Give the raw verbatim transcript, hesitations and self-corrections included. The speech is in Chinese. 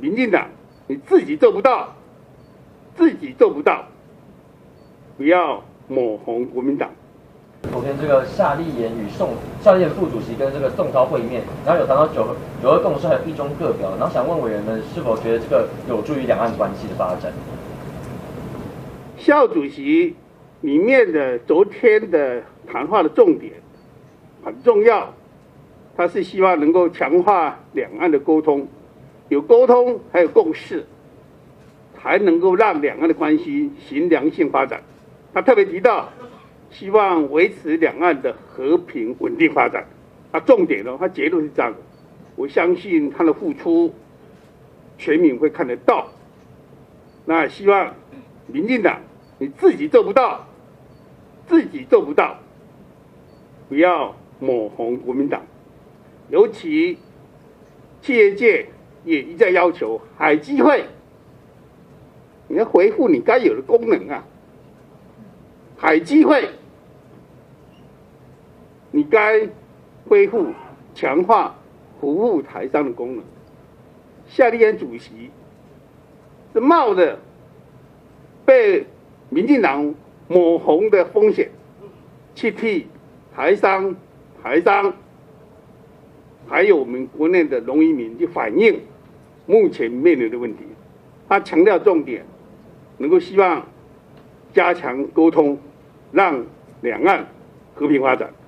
民进党你自己做不到，自己做不到，不要抹红国民党。 昨天这个夏立言与宋夏立言副主席跟这个宋涛会面，然后有谈到九九二共识还有一中各表，然后想问委员们是否觉得这个有助于两岸关系的发展？ 夏主席里面的昨天的谈话的重点很重要，他是希望能够强化两岸的沟通，有沟通还有共识，才能够让两岸的关系行良性发展。他特别提到，希望维持两岸的和平稳定发展。他重点呢，他结论是这样的，我相信他的付出，全民会看得到。那希望民进党你自己做不到，自己做不到，不要抹红国民党。尤其企业界也一再要求海基会，你要恢复你该有的功能啊。海基会，你该恢复强化服务台商的功能。夏立言主席是冒着被民进党抹红的风险，去替台商、台商，还有我们国内的农渔民去反映目前面临的问题。他强调重点，能够希望加强沟通，让两岸和平发展。